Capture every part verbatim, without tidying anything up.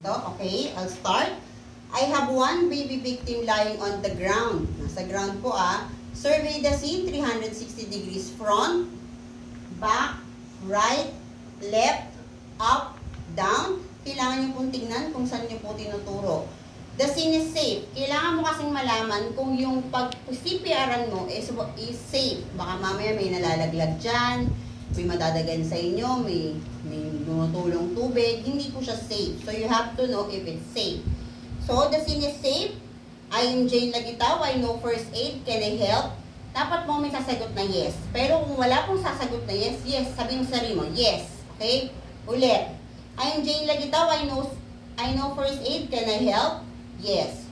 So, okay, I'll start. I have one baby victim lying on the ground. Nasa ground po ah. Survey the scene, three hundred sixty degrees front, back, right, left, up, down. Kailangan nyo pong tignan kung saan nyo po tinuturo. The scene is safe. Kailangan mo kasing malaman kung yung pag-C P R-an mo is, is safe. Baka mamaya may nalalaglag dyan, may madadagan sa inyo, may, may tumutulong tubig. Hindi po siya safe. So, you have to know if it's safe. So, the scene is safe. I am Jane Lagitaw. I know first aid. Can I help? Dapat mo may sasagot na yes. Pero kung wala pong sasagot na yes, yes. Sabihin mo sa sarili mo, yes. Okay? Ulit. I am Jane Lagitaw. I know, I know first aid. Can I help? Yes.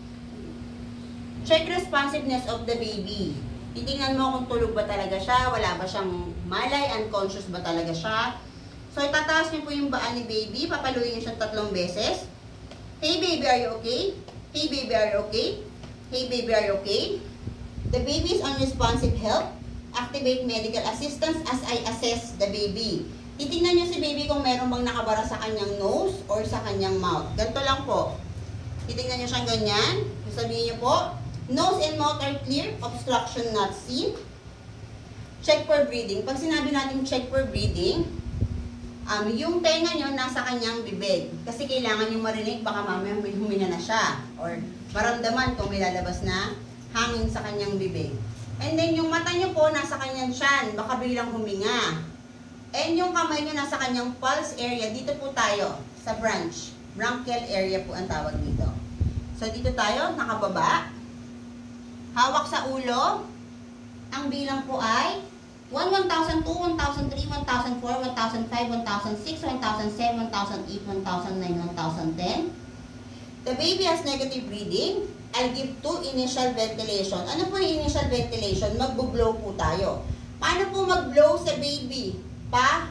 Check responsiveness of the baby. Titingnan mo kung tulog ba talaga siya, wala ba siyang malay, unconscious ba talaga siya. So, itataas niyo po yung baan ni baby, papaluin niyo siya tatlong beses. Hey baby, are you okay? Hey baby, are you okay? Hey baby, are you okay? The baby is unresponsive, help. Activate medical assistance as I assess the baby. Titingnan niyo si baby kung meron bang nakabara sa kanyang nose or sa kanyang mouth. Ganito lang po. Titingnan niyo siyang ganyan. Sabihin niyo po, nose and mouth are clear, obstruction not seen. Check for breathing. Pag sinabi natin check for breathing, um, yung tenga nyo nasa kanyang bibig. Kasi kailangan nyo marinig, baka mamaya may humina na siya. Or maramdaman kung may lalabas na hangin sa kanyang bibig. And then yung mata nyo po nasa kanyang tiyan, baka bilang huminga. And yung kamay nyo nasa kanyang pulse area, dito po tayo sa branch. Bronchial area po ang tawag dito. So dito tayo, nakababa. Hawak sa ulo. Ang bilang po ay one, one thousand two, one thousand three, one thousand four, one thousand five, one thousand six, one thousand seven, one thousand eight, one thousand nine, one thousand ten. The baby has negative breathing. I'll give two initial ventilation. Ano po yung initial ventilation? Magbo-blow po tayo. Paano po mag-blow sa baby? Pa?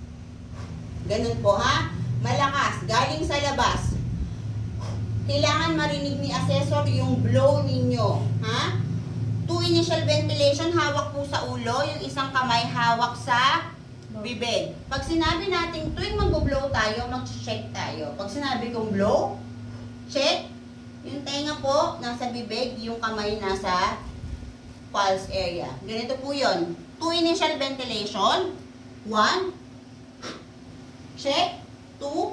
Ganun po ha? Malakas. Galing sa labas. Kailangan marinig ni assessor yung blow ninyo. Ha? Two initial ventilation, hawak po sa ulo. Yung isang kamay, hawak sa bibig. Pag sinabi natin, tuwing mag-blow tayo, mag-check tayo. Pag sinabi kong blow, check. Yung tenga po, nasa bibig. Yung kamay, nasa pulse area. Ganito po yun. Two initial ventilation. One. Check. Two.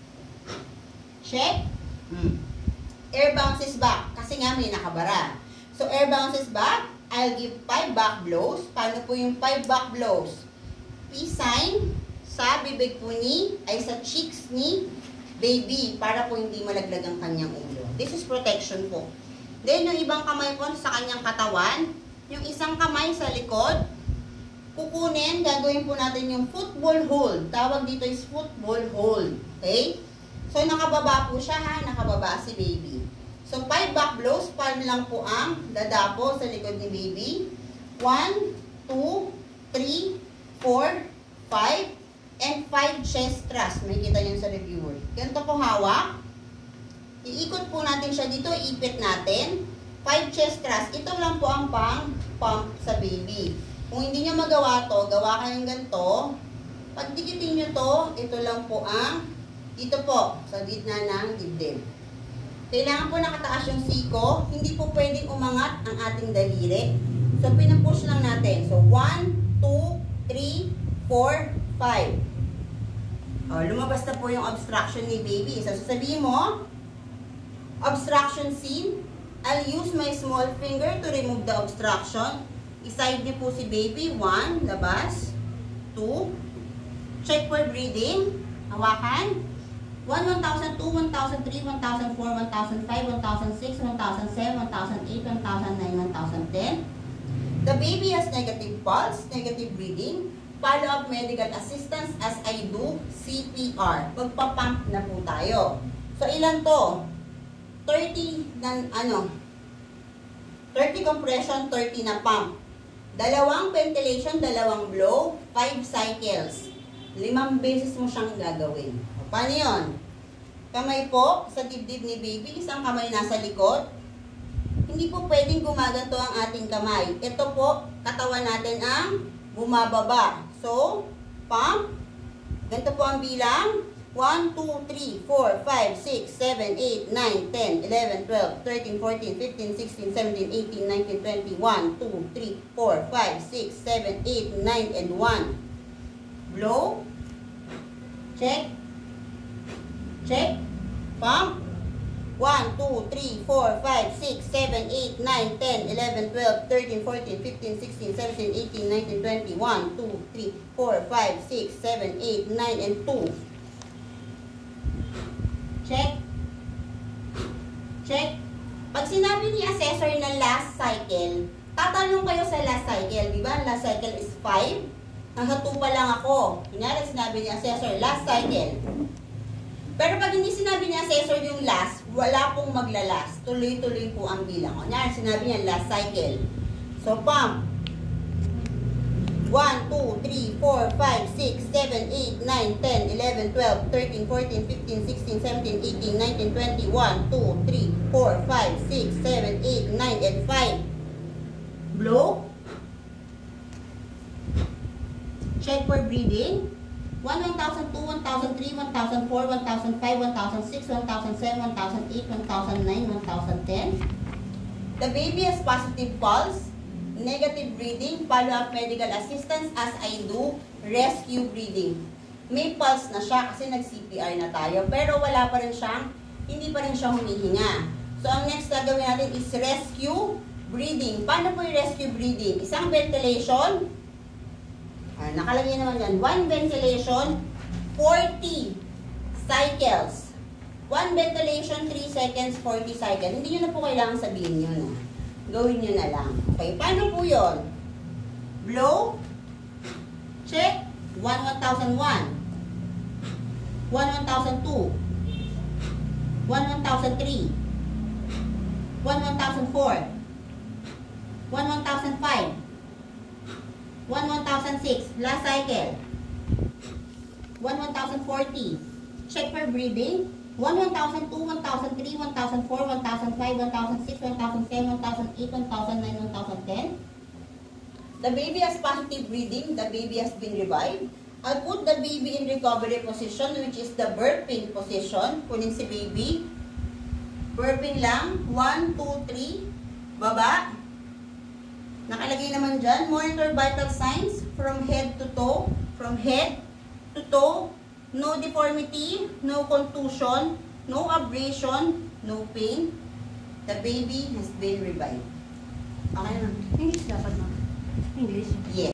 Check. Hmm. Air bounces back. Kasi nga may nakabara. So, air bounces back. I'll give five back blows. Paano po yung five back blows? Peace sign sa bibig po ni, ay sa cheeks ni baby. Para po hindi malaglag ang kanyang ulo. This is protection po. Then, yung ibang kamay po sa kanyang katawan. Yung isang kamay sa likod. Kukunin, gagawin po natin yung football hold. Tawag dito is football hold. Okay? So, nakababa po siya ha. Nakababa si baby. So, five back blows. Palm lang po ang dadapo sa likod ni baby. one, two, three, four, five, and five chest thrust. May kita nyo sa reviewer. Ganito po hawak. Iikot po natin siya dito. Ipit natin. five chest thrust. Ito lang po ang pang-pump sa baby. Kung hindi nyo magawa to, gawa kayong ganito. Pag dikitin nyo to, ito lang po ang dito po, sa gitna ng dibdib. Kailangan po nakataas yung siko. Hindi po pwedeng umangat ang ating daliri. So, pinapush lang natin. So, one, two, three, four, five. O, lumabas na po yung obstruction ni baby. So, sasabihin mo, obstruction scene. I'll use my small finger to remove the obstruction. Iside niyo po si baby. One, labas. Two. Check for breathing. Hawakan. one, one thousand two, one thousand three, one thousand four, one thousand five, one thousand six, one thousand seven, one thousand eight, one thousand nine, one thousand ten. The baby has negative pulse, negative breathing. Follow up medical assistance as I do C P R. Magpa-pump na po tayo. So, ilan to? thirty na, ano? thirty compression, thirty na pump. Dalawang ventilation, dalawang blow, five cycles. Limang beses mo siyang gagawin. Paano yun? Kamay po sa dibdib ni baby, isang kamay nasa likod. Hindi po pwedeng gumaganto ang ating kamay. Ito po, katawan natin ang bumababa. So, pump. Ganito po ang bilang. one, two, three, four, five, six, seven, eight, nine, ten, eleven, twelve, thirteen, fourteen, fifteen, sixteen, seventeen, eighteen, nineteen, twenty, one, two, three, four, five, six, seven, eight, nine, and one. Blow. Check. Check. Pump. one, two, three, four, five, six, seven, eight, nine, ten, eleven, twelve, thirteen, fourteen, fifteen, sixteen, seventeen, eighteen, nineteen, twenty, one, two, three, four, five, six, seven, eight, nine, and two. Check. Check. Pag sinabi ni assessor na last cycle, tatanong kayo sa last cycle, di ba? Last cycle is five. Nasa two pa lang ako. Kunyari, sinabi ni assessor, last cycle. Pero pag hindi sinabi ni assessor yung last, wala pong maglalast. Tuloy-tuloy po ang bilang. Kunyari, sinabi niya last cycle. So, pump. one, two, three, four, five, six, seven, eight, nine, ten, eleven, twelve, thirteen, fourteen, fifteen, sixteen, seventeen, eighteen, nineteen, twenty, one, two, three, four, five, six, seven, eight, nine, and five. Blow. Check for breathing. one, one thousand two, one thousand three, one thousand four, one thousand five, one thousand six, one thousand seven, one thousand eight, one thousand nine, one thousand ten. The baby has positive pulse. Negative breathing, follow-up medical assistance as I do rescue breathing. May pulse na siya kasi nag-C P R na tayo, pero wala pa rin siyang, hindi pa rin siya humihinga. So, ang next na gawin natin is rescue breathing. Paano po yung rescue breathing? Isang ventilation, ah, nakalagay naman yan, one ventilation, forty cycles. One ventilation, three seconds, forty cycles. Hindi nyo na po kailangan sabihin yun. Ah. Gawin nyo na lang. Okay, paano po yun? Blow. Check. one, one thousand one. one, one thousand two. one, one thousand three. one, one thousand four. one, one thousand five. one, one thousand six. Last cycle. one, one thousand forty. Check for breathing. one, one thousand two, one thousand three, one thousand four, one thousand five, one thousand six, one thousand seven, one thousand eight, one thousand nine, one thousand ten. The baby has positive breathing. The baby has been revived. I'll put the baby in recovery position, which is the burping position. Kunin si baby. Burping lang. one, two, three. Baba. Nakalagay naman dyan. Monitor vital signs from head to toe. From head to toe. No deformity, no contusion, no abrasion, no pain. The baby has been revived. Okay na. English dapat, ma'am. English. Yes.